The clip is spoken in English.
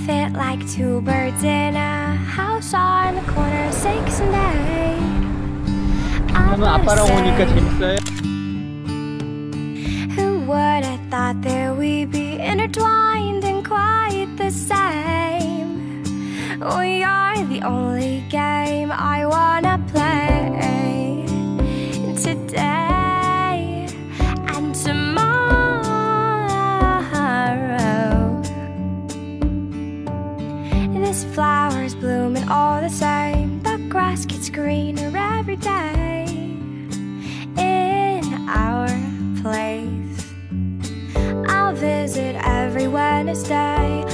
fit like two birds in a house on the corner, 6 and 8. 그러면 아빠랑 오니까 재밌어요? Who would have thought that we'd be intertwined and quite the same? We are the only game I wanna play today and tomorrow. This flower's blooming all the same. The grass gets greener every day in our place. I'll visit every Wednesday.